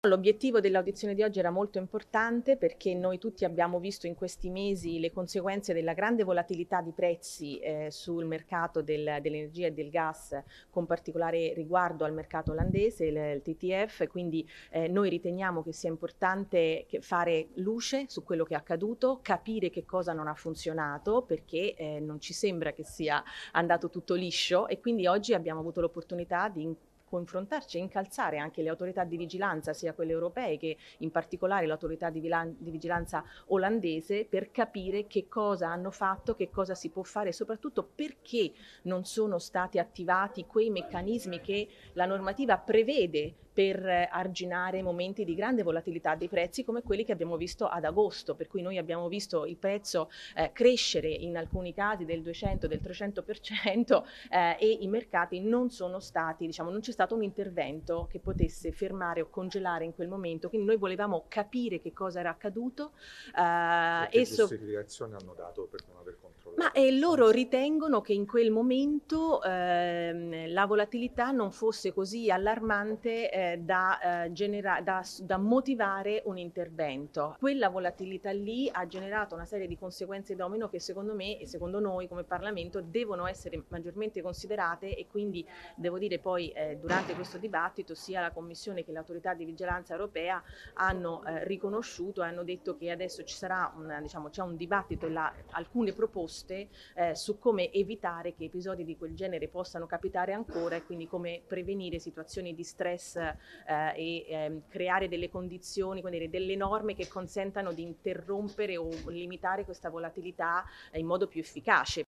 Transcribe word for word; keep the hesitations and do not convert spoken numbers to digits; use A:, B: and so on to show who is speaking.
A: L'obiettivo dell'audizione di oggi era molto importante perché noi tutti abbiamo visto in questi mesi le conseguenze della grande volatilità di prezzi eh, sul mercato del, dell'energia e del gas, con particolare riguardo al mercato olandese, il, il T T F, quindi eh, noi riteniamo che sia importante che fare luce su quello che è accaduto, capire che cosa non ha funzionato, perché eh, non ci sembra che sia andato tutto liscio, e quindi oggi abbiamo avuto l'opportunità di confrontarci e incalzare anche le autorità di vigilanza, sia quelle europee che in particolare l'autorità di, di vigilanza olandese, per capire che cosa hanno fatto, che cosa si può fare e soprattutto perché non sono stati attivati quei meccanismi che la normativa prevede per arginare momenti di grande volatilità dei prezzi come quelli che abbiamo visto ad agosto, per cui noi abbiamo visto il prezzo eh, crescere in alcuni casi del duecento, del trecento per cento eh, e i mercati non sono stati, diciamo, non c'è stato un intervento che potesse fermare o congelare in quel momento, quindi noi volevamo capire che cosa era accaduto.
B: E
A: Eh,
B: che
A: e so
B: giustificazione hanno dato per non aver controllato?
A: Ma eh, loro ritengono che in quel momento ehm, la volatilità non fosse così allarmante eh, da, eh, genera- da, da motivare un intervento. Quella volatilità lì ha generato una serie di conseguenze domino che secondo me e secondo noi come Parlamento devono essere maggiormente considerate, e quindi devo dire poi eh, durante questo dibattito sia la Commissione che l'autorità di vigilanza europea hanno eh, riconosciuto e hanno detto che adesso ci sarà un, diciamo, c'è un dibattito e la, alcune proposte Eh, su come evitare che episodi di quel genere possano capitare ancora, e quindi come prevenire situazioni di stress eh, e ehm, creare delle condizioni, quindi delle norme che consentano di interrompere o limitare questa volatilità in modo più efficace.